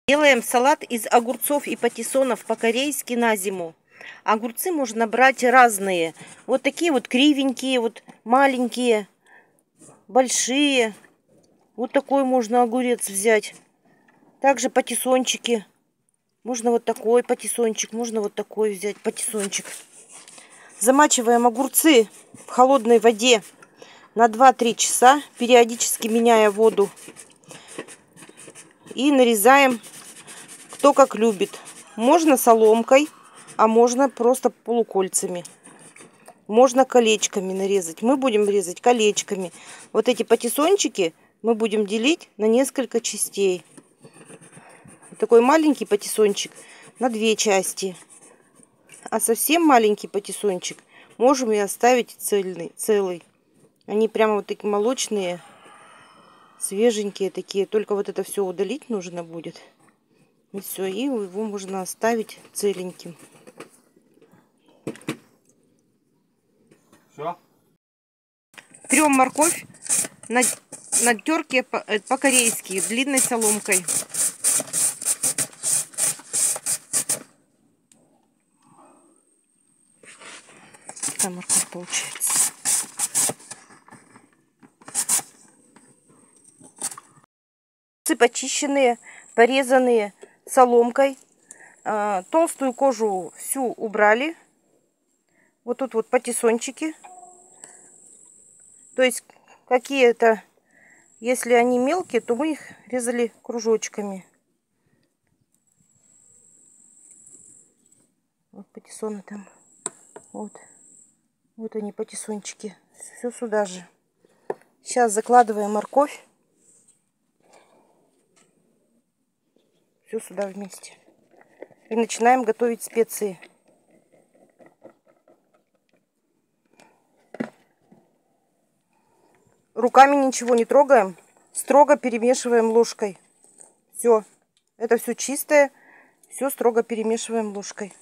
Делаем салат из огурцов и патиссонов по-корейски на зиму. Огурцы можно брать разные. Вот такие вот кривенькие, вот маленькие, большие. Вот такой можно огурец взять. Также патиссончики. Можно вот такой патиссончик, можно вот такой взять патиссончик. Замачиваем огурцы в холодной воде на 2-3 часа, периодически меняя воду. И нарезаем, кто как любит. Можно соломкой, а можно просто полукольцами. Можно колечками нарезать. Мы будем резать колечками. Вот эти патиссончики мы будем делить на несколько частей. Такой маленький патиссончик на 2 части. А совсем маленький патиссончик можем и оставить целый. Они прямо вот такие молочные, свеженькие такие. Только вот это все удалить нужно будет. И все, и его можно оставить целеньким. Все? Трем морковь на терке по-корейски длинной соломкой. Такая морковь получается. Почищенные, порезанные соломкой. Толстую кожу всю убрали. Вот тут вот патиссончики. То есть какие-то, если они мелкие, то мы их резали кружочками. Вот патиссоны там. Вот они патиссончики. Все сюда же. Сейчас закладываем морковь. Все сюда вместе. И начинаем готовить специи. Руками ничего не трогаем. Строго перемешиваем ложкой. Все. Это все чистое. Все строго перемешиваем ложкой.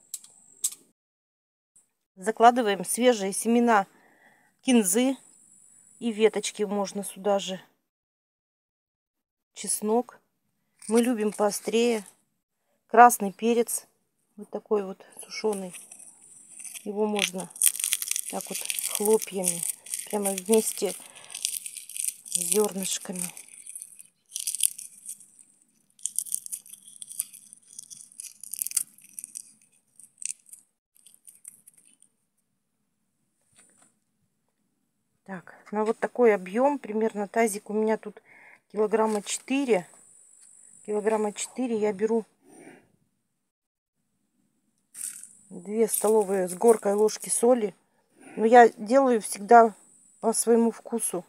Закладываем свежие семена кинзы. И веточки можно сюда же. Чеснок. Мы любим поострее. Красный перец. Вот такой вот сушеный. Его можно так вот хлопьями. Прямо вместе с зернышками. Так, на вот такой объем. Примерно тазик у меня тут килограмма 4. Килограмма 4 я беру 2 столовые с горкой ложки соли. Но я делаю всегда по своему вкусу.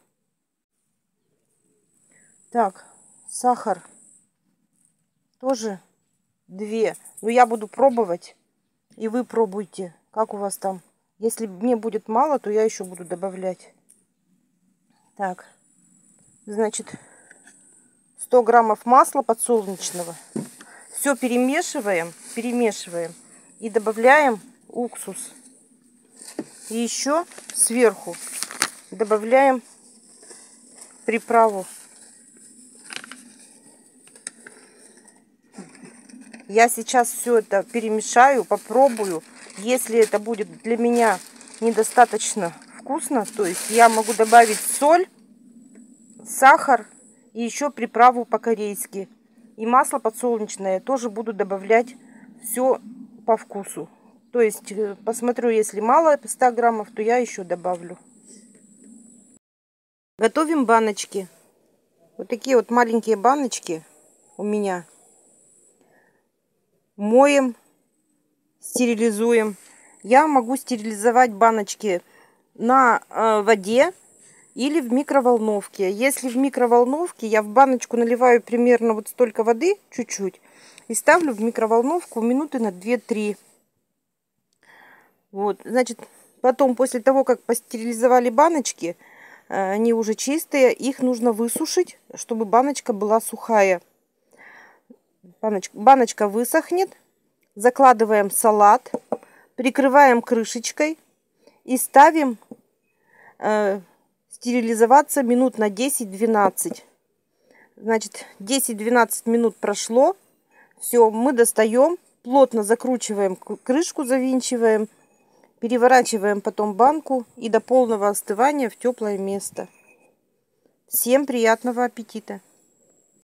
Так, сахар тоже 2. Но я буду пробовать. И вы пробуйте, как у вас там. Если мне будет мало, то я еще буду добавлять. Так, значит, 100 граммов масла подсолнечного. Все перемешиваем и добавляем уксус. И еще сверху добавляем приправу. Я сейчас все это перемешаю, попробую. Если это будет для меня недостаточно вкусно, то есть я могу добавить соль, сахар и еще приправу по-корейски. И масло подсолнечное тоже буду добавлять все по вкусу. То есть посмотрю, если мало 100 граммов, то я еще добавлю. Готовим баночки. Вот такие вот маленькие баночки у меня. Моем, стерилизуем. Я могу стерилизовать баночки на воде или в микроволновке. Если в микроволновке, я в баночку наливаю примерно вот столько воды, чуть-чуть, и ставлю в микроволновку минуты на 2-3. Вот, значит, потом, после того, как постерилизовали баночки, они уже чистые, их нужно высушить, чтобы баночка была сухая. Баночка высохнет, закладываем салат, прикрываем крышечкой и ставим стерилизоваться минут на 10-12. Значит, 10-12 минут прошло. Все, мы достаем, плотно закручиваем крышку, завинчиваем, переворачиваем потом банку и до полного остывания в теплое место. Всем приятного аппетита!